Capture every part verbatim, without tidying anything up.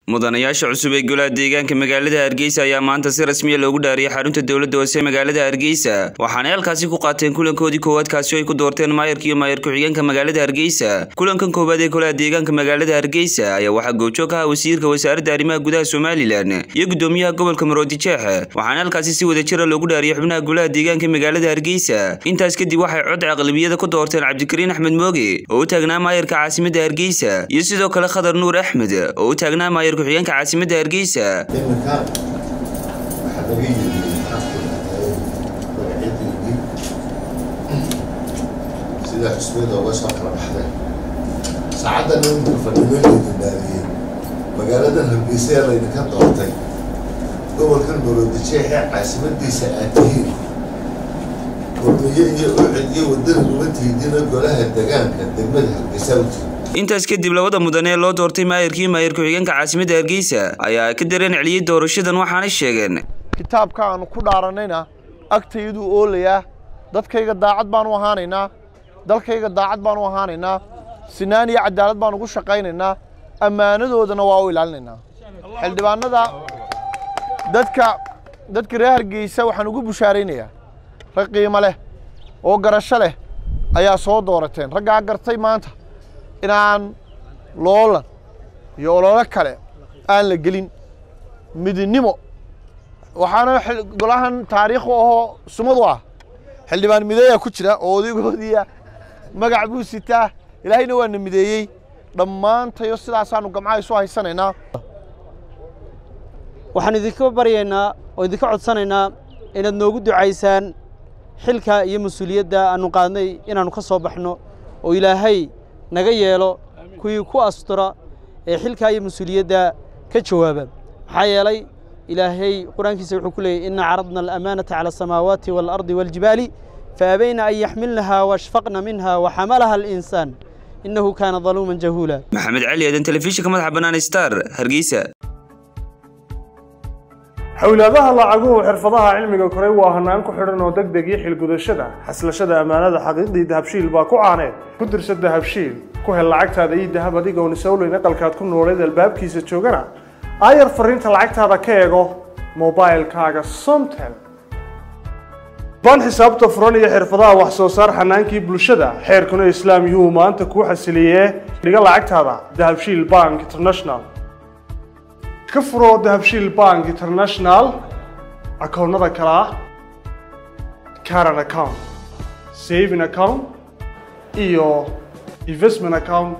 mudanayaasha cusub ee golaha deegaanka magaalada Hargeysa ayaa maanta si rasmi ah loogu dhaariyay xarunta dawladda hoose ee magaalada Hargeysa waxaana halkaasi ku qaateen kulankoodii koowaad kaasi oo ay ku doorteen maayarka iyo maayar ku-xigeenka magaalada Hargeysa kulankan koowaad ee golaha deegaanka magaalada Hargeysa ayaa waxa goobjoog ka ah wasiirka wasaaradda arrimaha gudaha Soomaaliland iyo gudoomiyaha gobolka Maroodijeex waxaana halkaasi si wada jir ah loogu dhaariyay xubnaha golaha deegaanka magaalada Hargeysa intaas kadib waxay cod aqlabiyada ku doorteen Cabdikariin Axmed Mooge oo u taagnaa maayarka caasimadda Hargeysa iyo sidoo kale Khadar Nuur Axmed oo u taagnaa maayar ku-xigeenka caasimadda Hargeysa sida xisbiyada uga soo kala baxday saacaddan inuu fadhiyo daariye magaalada Hargeysa ay ka doortay gobolka Maroodijeex caasimaddiisa aadii gudoomiye iyo uxidiye wadada gumateedina golaha deegaanka degmada Hargeysa intaas kadib labada mudane loo doortay maayarkii maayar ku-xigeenka caasimadda Hargeysa ayaa ka dareen celiyay doorashadan waxaana sheegeen kitaabka aan ku dhaaranayna agtaydu oolaya dadkayga daacad baan u ahaanaynaa dalkayga daacad baan u ahaanaynaa sinaan iyo cadaalad baan ugu shaqaynaynaa ammaanadoodana waa u ilaalinaynaa xildhibaanada dadka dadka reer Hargeysa waxaan ugu bushaaraynayaa rag qiimo leh oo garasho leh ayaa soo doorateen ragga gartay maanta inaan loolan iyo olole kale aan la gelin midnimo waxaana golahan taariikh oo sumadu ah xildhibaan mideeya ku jira oo odigoodiya magac buu sitaa ilaahayna waa mideeyay dhamaantayo sidaas aanu gamcaha isu haysanaynaa waxaan idinka baryaynaa oo idinka codsanaynaa inaad noogu ducaysaan xilka iyo mas'uuliyadda aanu qaadnay inaanu ka soo baxno oo ilaahay naga yeelo kuwii ku astura ee xilka iyo mas'uuliyadda ka jawaaba maxaa yeelay ilaahay quraankiisa wuxuu ku leeyahay inna caradna al-amaanata ala samaawaati wal ardi wal jibaali faabayna an yaxmilnaha washfaqna minha wa hamalaha al-insan innahu kana zaluman jahula maxamed cali eedan telefishinka madaxa banaan star Hargeysa hawlaadaha lacaguhu xirfadaha cilmiga koray waa hanaan ku xidhan oo degdeg iyo xilgudashada xaslashada amaanada xaqiiqdii dahabshiil baa ku caaneen ku dirsa dahabshiil ku hel lacagtaada iyo dahab adiga oo nisawleyn aqalkaad ku nooleed albaabkiisa joogana ayar fariinta lacagtaada ka eego mobilkaaga Somtel ban xisaabta furan iyo xirfadaha wax soo saar xanaankii bulshada xeerkuna islaam yuu maanta ku xasiliyee dhiga lacagtaada dahabshiil bank international ka furo dahabshiil bank international akoonnada kala current account saving account iyo investment account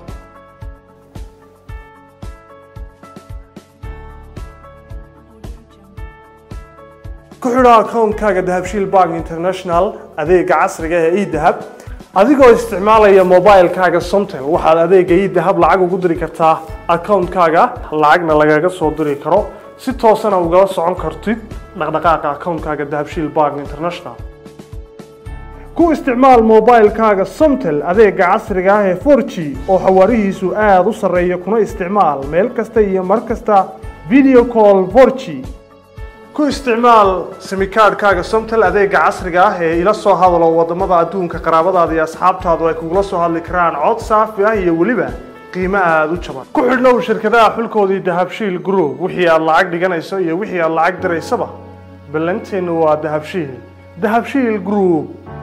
ku xidho akoonkaaga dahabshiil bank international adeega casriga ah ee e-dahab adigoo isticmaalaya mobilkaaga Somtel waxaad adeega e-dahab lacag ugu diri kartaa akoonkaaga lacagna lagaga soo diri karo si toos ah uga socon kartid dhaqdhaqaaqa akoonkaaga dahabshiil bank international ku isticmaal mobilkaaga Somtel adeega casriga ah ee four G oo xawaarihiisu aad u sareeyo kuna isticmaal meel kasta iyo mar kasta video call four G ku isticmaal simikaadkaaga Somtel adeega casriga ah ee ila soo hadalo wadamada adduunka qaraabadaada iyo asxaabtaadu ay kugula soo hadli karaan cod saafi ah iyo waliba qiimo aad u jaban ku xidhnow shirkadaha xulkoodii dahabshiil group wixii aad lacag dhiganayso iyo wixii aad lacag diraysaba ballanteenu waa dahabshiil dahabshiil group